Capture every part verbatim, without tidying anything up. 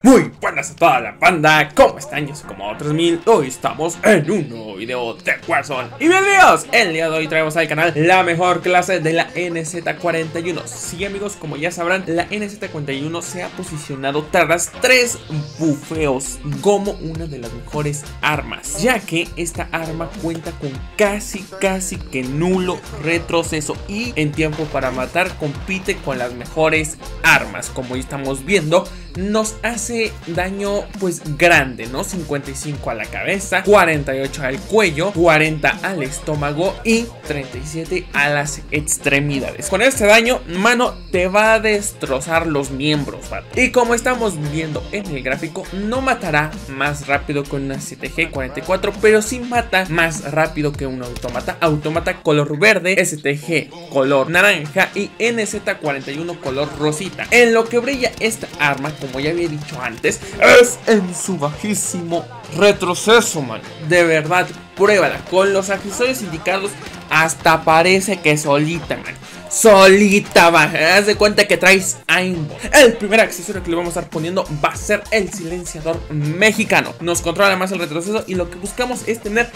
Muy buenas a toda la banda, ¿cómo están? Yo soy como otros mil. Hoy estamos en un nuevo video de Warzone. Y bienvenidos, el día de hoy traemos al canal la mejor clase de la N Z cuarenta y uno. Sí amigos, como ya sabrán, la N Z cuarenta y uno se ha posicionado tras tres bufeos como una de las mejores armas, ya que esta arma cuenta con casi casi que nulo retroceso y en tiempo para matar compite con las mejores armas. Como ya estamos viendo, nos hace daño pues grande, ¿no? cincuenta y cinco a la cabeza, cuarenta y ocho al cuello, cuarenta al estómago y treinta y siete a las extremidades. Con este daño, mano, te va a destrozar los miembros, ¿vale? Y como estamos viendo en el gráfico, no matará más rápido que una S T G cuarenta y cuatro, pero sí mata más rápido que un autómata. Autómata color verde, S T G color naranja y N Z cuarenta y uno color rosita. En lo que brilla esta arma, como ya había dicho antes, es en su bajísimo retroceso, man. De verdad, pruébala. Con los accesorios indicados hasta parece que solita, man. Solita va, haz de cuenta que traes aimbot. El primer accesorio que le vamos a estar poniendo va a ser el silenciador mexicano. Nos controla más el retroceso y lo que buscamos es tener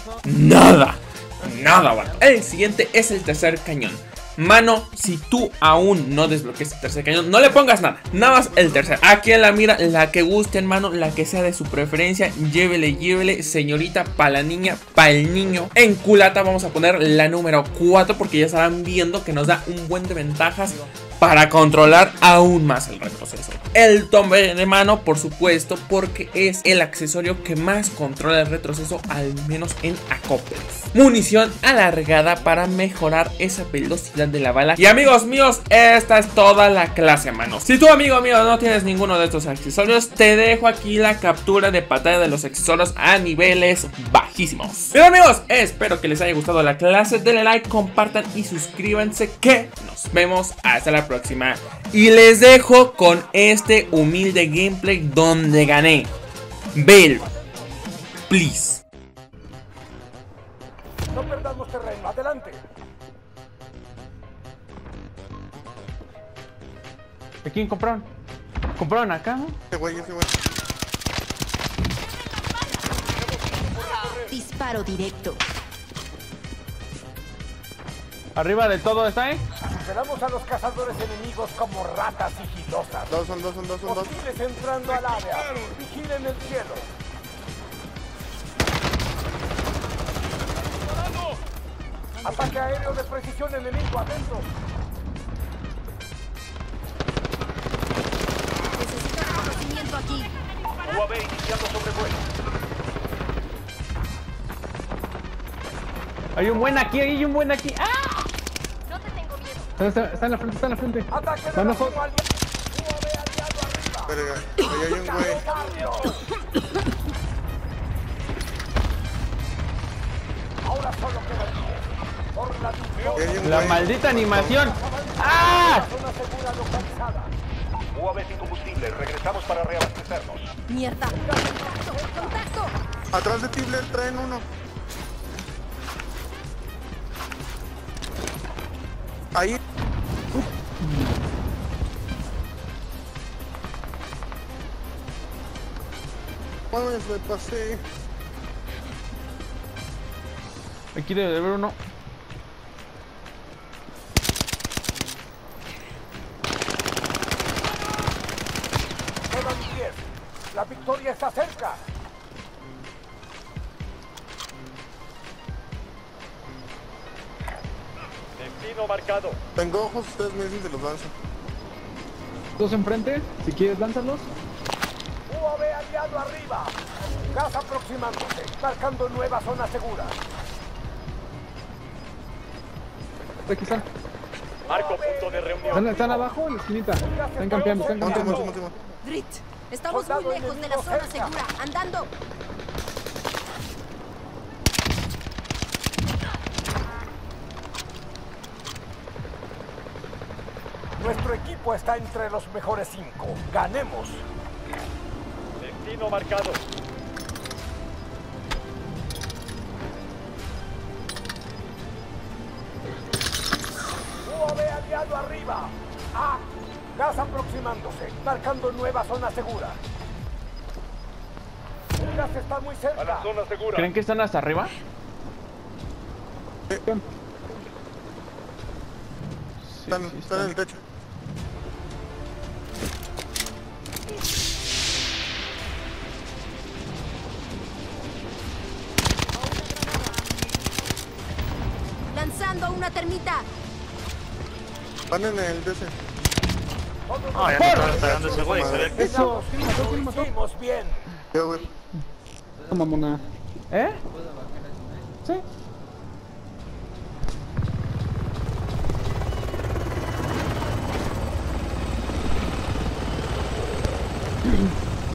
nada, nada, man. El siguiente es el tercer cañón. Mano, si tú aún no desbloqueas el tercer cañón, no le pongas nada, nada más el tercer. Aquí en la mira, la que guste, hermano, la que sea de su preferencia, llévele, llévele, señorita, pa' la niña, pa' el niño. En culata vamos a poner la número cuatro porque ya estarán viendo que nos da un buen de ventajas para controlar aún más el retroceso. El tombe de mano, por supuesto, porque es el accesorio que más controla el retroceso, al menos en acoples. Munición alargada para mejorar esa velocidad de la bala. Y amigos míos, esta es toda la clase, mano. Si tú, amigo mío, no tienes ninguno de estos accesorios, te dejo aquí la captura de pantalla de los accesorios a niveles bajísimos. Pero amigos, espero que les haya gustado la clase. Denle like, compartan y suscríbanse, que nos vemos hasta la próxima. Y les dejo con este humilde gameplay donde gané. Velo, please. No perdamos terreno, adelante. ¿De quién compraron? ¿Compraron acá, no? Ese güey, ese güey. Disparo directo. Arriba de todo está, ¿eh? Esperamos a los cazadores enemigos como ratas sigilosas. Dos son, dos son, dos son, dos. Hostiles entrando al área. Vigilen el cielo. Ataque aéreo de precisión enemigo, atento. Necesito reconocimiento aquí. U A V iniciando sobrevuelo. Hay un buen aquí, hay un buen aquí. ¡Ah! No te tengo miedo. Está, está, está en la frente, está en la frente. Ataque de Van a vecino jo- aliado. U A V aliado arriba. Verga, ahí hay un güey. Ahora solo quedan diez. Por la Ahí hay un La güey. maldita animación. ¡Ah! zona segura localizada. U A V sin combustible. Regresamos para reabastecernos. Mierda. Contacto, contacto. Atrás de ti, Blair, traen uno. Ahí. Mames, me pasé. Aquí debe de haber uno. Quedan diez. La victoria está cerca. Destino marcado. Tengo ojos, ustedes me dicen, se los lanzo. Dos enfrente, si quieres lánzalos. U A V aliado arriba. Gas aproximándose. Marcando nueva zona segura. Aquí están. Marco punto de reunión. Están, están abajo en la esquinita. Están campeando, están Monte, campeando. monte, monte, monte. Drit. Estamos muy lejos de la zona segura. Andando. Nuestro equipo está entre los mejores cinco. Ganemos. Destino marcado. U A V aliado arriba. A. Gas aproximándose, marcando nueva zona segura. El gas está muy cerca. A la zona segura. ¿Creen que están hasta arriba? Sí. Están, sí, están en el techo. Lanzando una termita. Van en el D C. Ah, ya se estaba esperando ese güey, se ve. Eso, ¿quién lo mató? ¿Quién lo mató? Hicimos bien. Yo, güey. Mamona. ¿Eh? Sí.